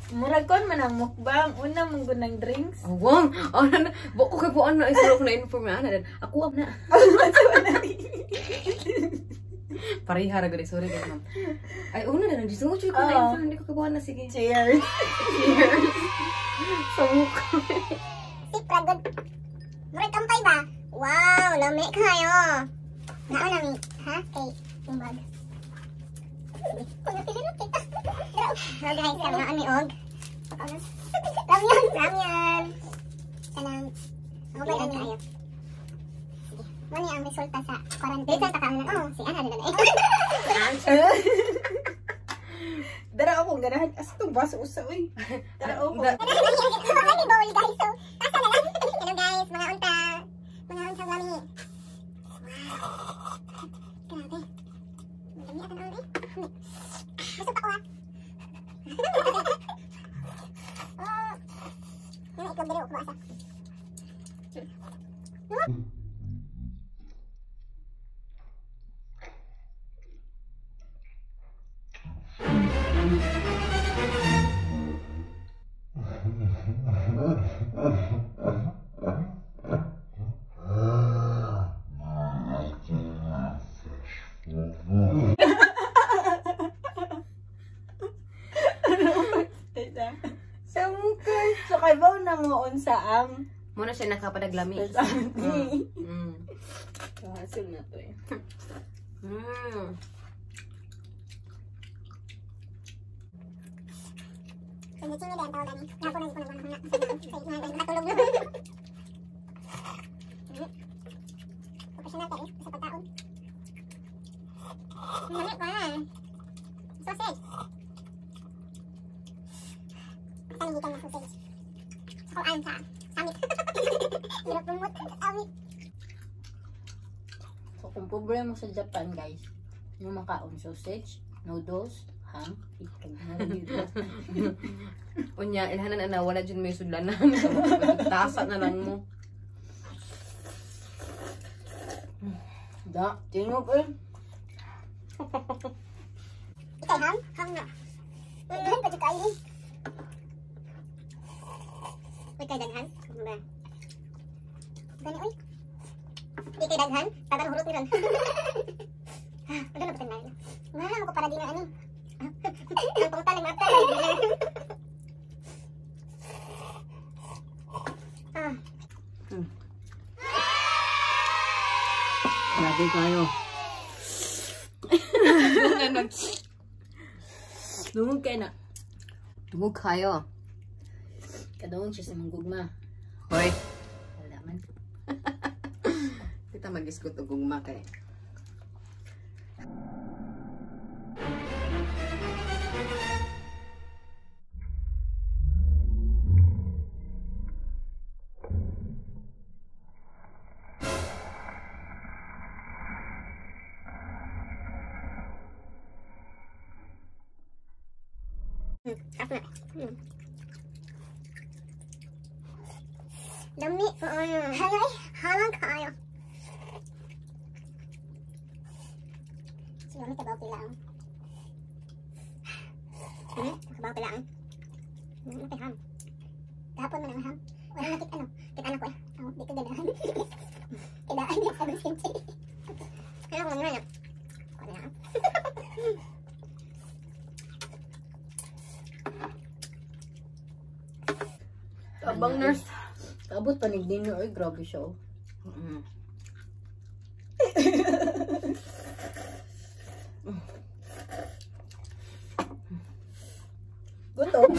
Murag kon man ang mukbang, una mong gunang drinks. Awang, na, bako kay buwan na isuro ko na inform na. Ako am na. Pareha ra gud, sorry guys, ma'am. Ay, una na nagisuot ko na inform, hindi ko kabuan na, sige. Cheers. Cheers. Sa mukha. Si Pragod. Murag kampay ba? Wow, lami kayo. Nao lami, ha? Kay imbag. Kung napilin kita. Hello guys, kami nga ani og. Ramyan, ramyan. Kanang mobile ani ayo. Mani ang resulta sa quarantine sa takalan. Oh, si Ana na eh. Dara ako ganahan as to bas usa oy. Dara ako. Mani bowl guys. So, asa na lang. Hello guys, mga unta. Mga unta lami. Grabe. Dami ata na ulit. Masuk pa ko ha. Oh. Yan ikaw dali ko asa. Sa mukha. So kay ba nanguon sa am? Muna siya nakapadaglami. Kahasil na to eh. Hindi chini din tawag ani. Napo na ko na na. Natulog na. Professional tayo sa pagkaon. Namit pa. Sausage. Taligitan na sausage. Ako ayon sa samit. Hirap lumot. Amit. So kung problema sa Japan guys, yung makaon sausage, noodles, ham, ikag na dito. Unya, ilhanan na wala dyan may sudlanan. Tasa na lang mo. Da, tingog eh. Ikay ham? Ham na. Daghan pa dyan kayo. Uy, kay daghan? Ba? Gani, uy. Di kay daghan? Tagang hurot ni ron. Ano na ba tayo na? Mahal mo ko para di na ani. Ang pangtaling mata. Grabe kayo. Dungog kayo na. Tungog kayo. Kadungog siya sa manggugma. Hoy. Wala man. Kita mag-iskot o gugma kay. Dami. Halay. Halang kayo. Sige, may kabaw pilang. Kabaw pilang. Ham. Kahapon man ang ham. Wala nakit ano. Kita anak ko eh. Di ko ganahan. Kailangan niya sa simple. Kaya ko naman. Wala na. Abang nurse. Kabot panig din ay grabe siya oh. Gutom.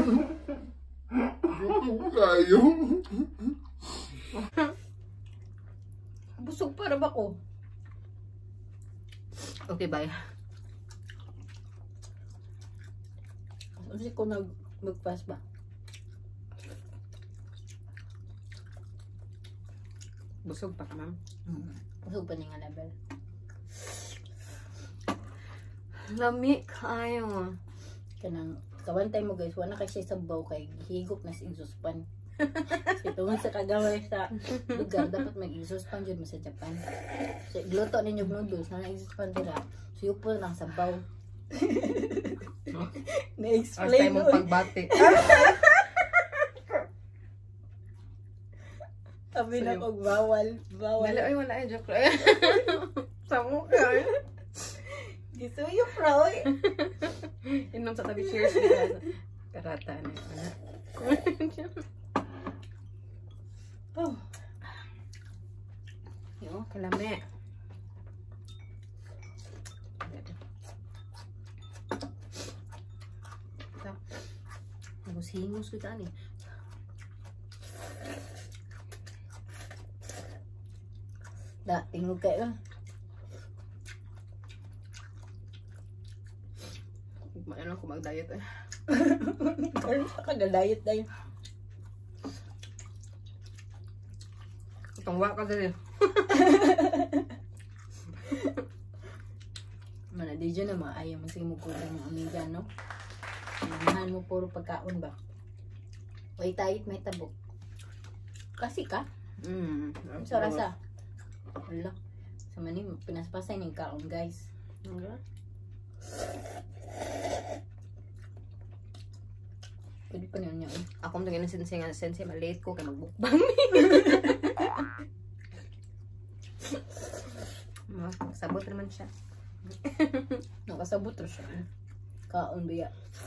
Gutom kayo. Busog para ba ko? Okay, bye. Kasi ko mag-pass ba? Busog pa ka, ma'am. Busog pa niya nga level. Lami kayo. Kanang kawantay mo guys, wala kasi sabaw kay higop na si exhaust-pan. Kasi tungkol sa kagaway sa lugar, dapat may exhaust-pan dyan mo sa Japan. So, gluto ninyo noodles na exhaust-pan dira. So, yung po lang sabaw. First Na-explain time mong mo. pagbati. Sabi na Sa'yo. kog bawal. Bawal. Wala, ay, wala, ay, joke lang. Sa mukha. Gisuyo, bro. Inom sa tabi, cheers. Karata na yun. Oh. Yo, kalame. Hingos ko tani. Da, tingog kayo. Ano ko mag-diet eh. Karon sa kada-diet na yun. Itong waka dali. Mana di dyan na maayaw mo sige mo ko ng amiga, no? Mahal mo puro pagkaon ba? Way tayit may tabok. Kasi ka? Sa rasa. Wala. Sa maning pinaspasay ng kaon, guys. Pwede pa niya eh. Ako mong tingin ng sensei, malate ko kaya magbukbang. Sabot naman siya. Nakasabot rin siya. Kaon biya.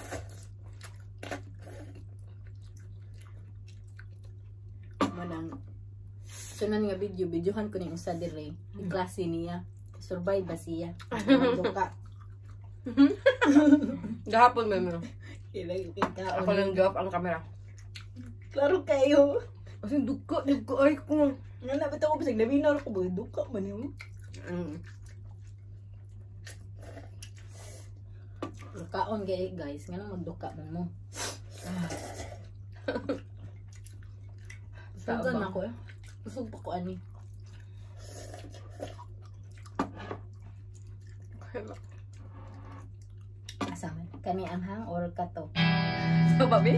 Manang sunan nga videohan ko ni usa dire. Yung klase niya. Survive ba siya? Duka. Gahapon may meron. Kaon. Ako lang job ang camera. Klaro kayo. Kasi duka ay ko. Nga nabit ako bisag nabinar ko ba? Duka man yun. Kaon kay guys. Nga nang magduka man mo. Sugan ako eh. Usog pa ko ani. Asama. Kani ang hang or kato? So, babi?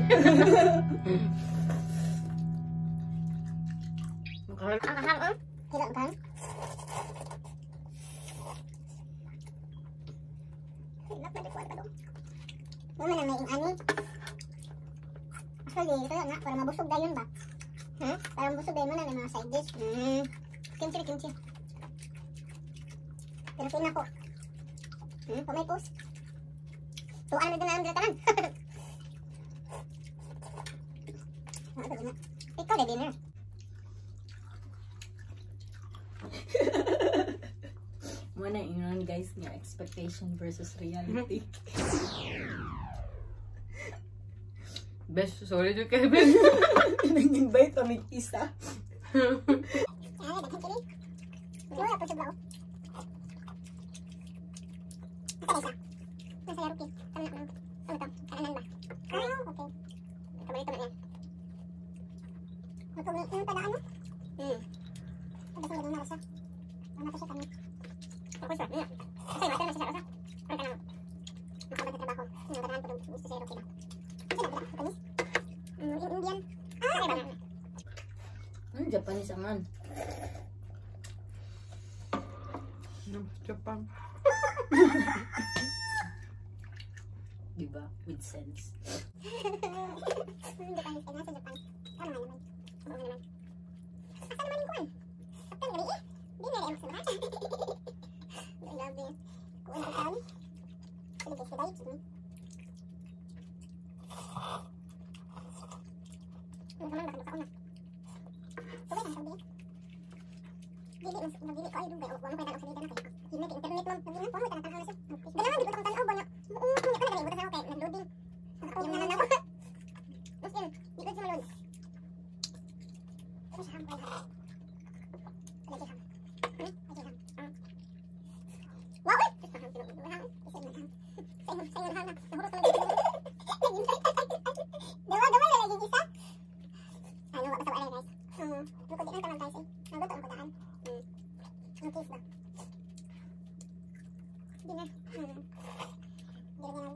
Ang kahang, hirap kan? Hirap na dikuan pa dong. Wala na may ani. Actually, ito lang nga, para mabusog dayon ba? Ha? Para mabusog dayon mo na may mga side dish. Kimchi. Pero kin ako. Pamay post. Tuan na din na ang tanan. Ikaw na dinner. Muna yun guys nga expectation versus reality. Best, sorry to Kevin. Nag-invite pa may isa. Ay, daghan kini. Wala pa siya bao. Asa isa? Nasa Yaruki. Ano to? Kanan ba? Okay. Kabalito na yan. Yung tada ano? Tapos ang gano'n siya. Ano to siya kami? Ako siya. Kasi mata na siya sa ano ka na? Nakabag na trabaho. Yung ganahan ko gusto sa Yaruki ba? Kasi lang ba? Kamis? Indian? Ay ba na? Japanese angan. Japan. Diba? With sense. Japanese ka nasa Japan. Tama naman. Oo naman. Asa naman yung kuwan? Kaptan gabi eh. Di na rin ang samahan. Grabe. Kuwan ko taon. Pilipis ka dahil. Ano naman baka makaon na. Tuloy ang sabi. Dili ko ay dugay. Huwag mo kaya tanaw sa dito na kayo. Hindi na internet mo. Hindi na po. Huwag tanaw na siya. Dalaman, di ko tanaw ba na. Kunya ko na rin. Butas ako kay nag-loading. Yung naman ako. Muslim, di ko sumalod. Ano siya ham ko yan? Lagi ham. Lagi ham. Wow! Ham, pinag-ulo ham. Isa yung ham. Sa yung ham na. Nahurot ko lang. Dawa na lagi isa. Ano, wala sa wala guys. Lukod din ang kalang guys eh. Naguto ang kudaan. Ang kiss ba? Hindi na. Hindi na ba?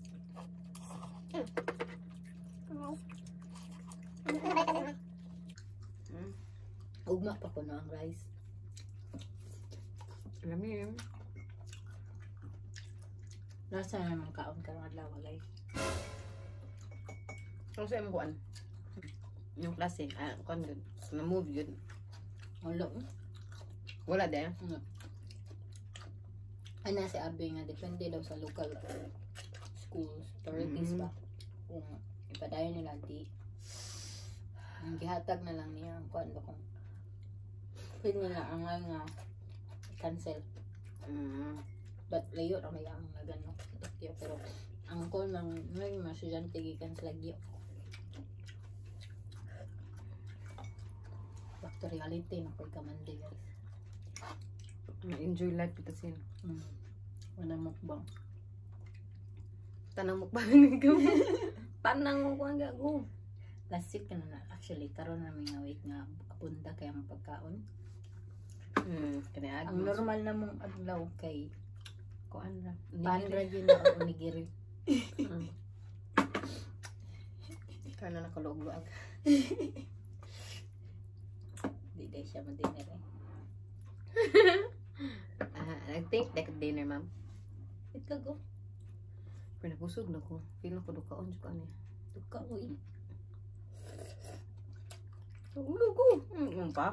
Rice. Ano ba ito din? Ugma pa ko na ang rice. Alam mo yun. Nasa naman kaon karong adlaw guys. Ano sa imong kuan? Yung klase, kuan yun. Na-move yun. Ulo. Wala din. Ay na si Abi nga depende daw sa local schools, authorities ba. Kung ipadayon nila di. Ang gihatag na lang niya ang kuan ba kung pwede nila ang nga cancel. But layo na may ang nagano Tokyo pero ang call lang may mga estudyante gikan sa Lagyo. Back to reality na pag kamande guys. Ma-enjoy life ito sin. Wala mukbang. Tanang mukbang nga ko. Tanang mukbang nga ko. Last week na actually karon na may nga week nga apunta kay ang pagkaon. Kaya Ang normal na mong adlaw kay kuan ra. panra yun na ang onigiri. Kana nakalog-luag. Di dahil siya madiner eh. I think like dinner, ma'am. Ito go. Pero nabusog na ko. Feel na ko dukaon siya kanya. Tuka mo eh. Ulo ko. Pa.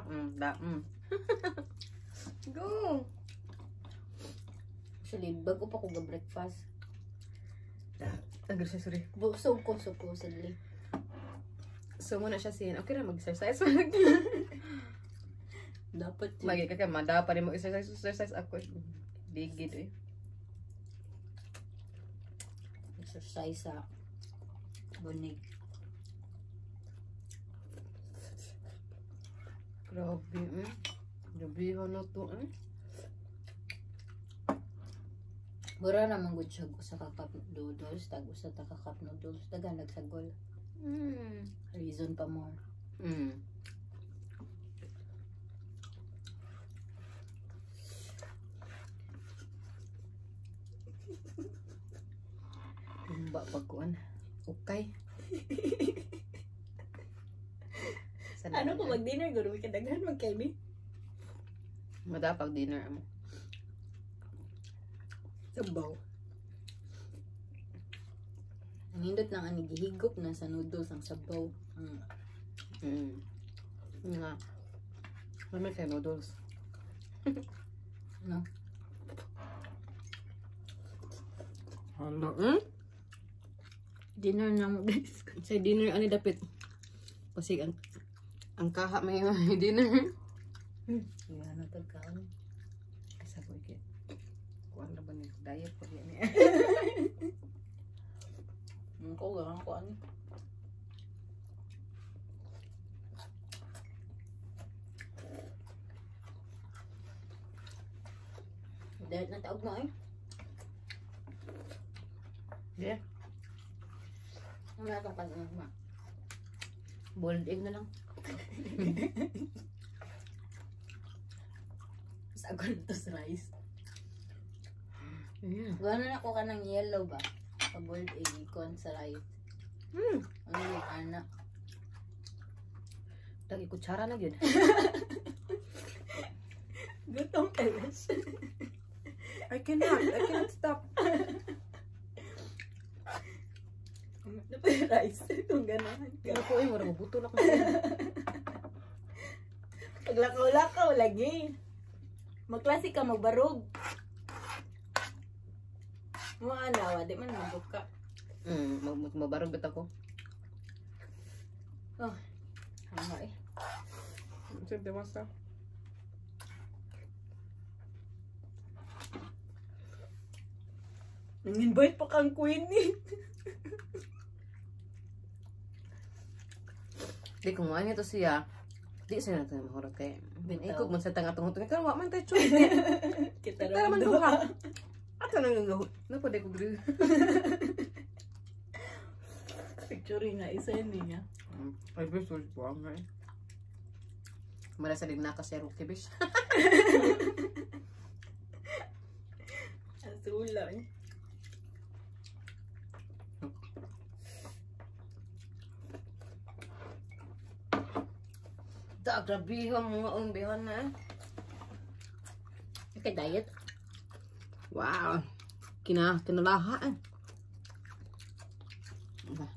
Go. Actually, bago pa ko ga-breakfast. Agad siya, sorry. Busog ko supposedly. So, muna siya sin. Okay na mag-exercise. Dapat yun. Magi ka kaya mada pa rin mag-exercise ako. Digid eh. Exercise sa bunig. Grabe Grabe na to Mura naman good siya sa kakap noodles. Tag sa kakap noodles. Taga nagsagol. Reason pa more. Bumba pagkuan. Okay. Ano kung mag-dinner? Guro may kadaghan magkaibi? Madapag dinner mo. Sabaw. Ang hindot lang ang gihigop na sa noodles ang sabaw. Nga. May kayo noodles. No? Hello, Dinner na mo guys. Sa dinner, ano dapit? Kasi ang kaha may dinner. Kaya na tagkaon. Kasi ako ikit. Kuan na ba niya? Diet pa rin niya. Ko gawin ko ano. Dahil na taog mo eh. Yeah. Ano na itong pag-unog mo? Boiled egg na lang. Sagol to sa rice. Yeah. Gano'n na ako ka ng yellow ba? Ka-boiled egg ikon sa rice. Ano yung anak? Lagi kutsara na yun. Gutom kalas. I cannot stop. Ano pa yung rice? Kung gano'n. Ano ko eh, marang mabuto na ko. Paglakaw-lakaw lagi. Magklase ka, magbarog. Mga anawa, di man mabuka. Mabarog bit ako. Oh, hanga eh. Siyempre, masa. Nang-invite pa kang queen eh. Di kung ano ito siya, di siya natin mahurot kay. Bitaw. Ikog man sa tanga-tungod. Kaya wak man tayo choice. Kita Kita naman duha. Ato nang gagawin. Napode ko gawin. Picture na isa yun niya. Ay, bes, po ang ngay. Mara sa digna ka si Ruki, bes. Asulan. Da, grabe ang mga umbihan na. Okay, diet. Wow. Kinalaha eh. Ba?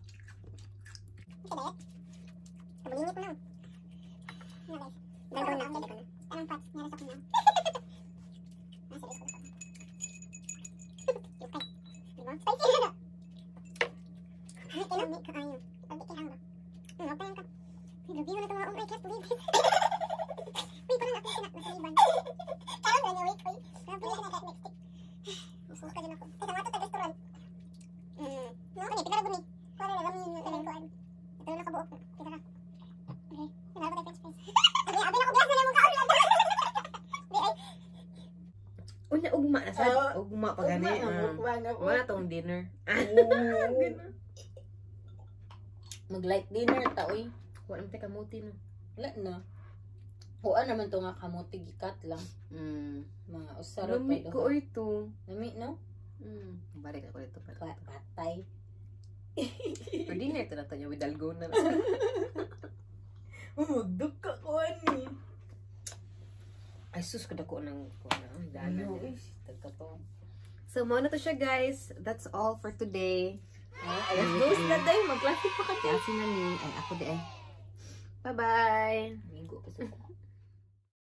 Kabulingit mo na. Ano guys? Gagawin na. Anong parts? Meron sa kunaw. Nasa rin ko na. Yukay. Diba? Spicy na na. Ay, kinamit ka ayo. Pagdi kailang ba? Huwag tayo ka. Ay, gabi mo na tumaong. I can't believe it. Uy, parang ako sinak na sa liban. Karang na niya, wait. Uy, grabe na sinak next stick. Masuka din ako. Ay, sama ito sa restaurant. No, kani, pinarabon ni. Para na gamin yung talang kuhan. Ito na nakabuok. Kita na. Okay, pinarabon tayo french fries. Abi na ko biasa na mong kaon lang. Di ay. Unya ugma na sad. Ugma pa gani. Wala tong dinner. Mag-light dinner ta, uy. Wala man tay kamuti no. Wala na. Kuha naman to nga kamuti gikat lang. Mga usarap Lumi ko ito. Lami, no? Balik ako dito pa. Patay. For dinner ito na to niya with dalgona. Magdug ka ko, ani. Ay sus kada ko ng dana. Tagka to. So mo na to siya guys. That's all for today. Alas 2 na day. Mag-plastic pa ka. Kasi na ni ay ako di ay. Bye-bye. Amigo, kasi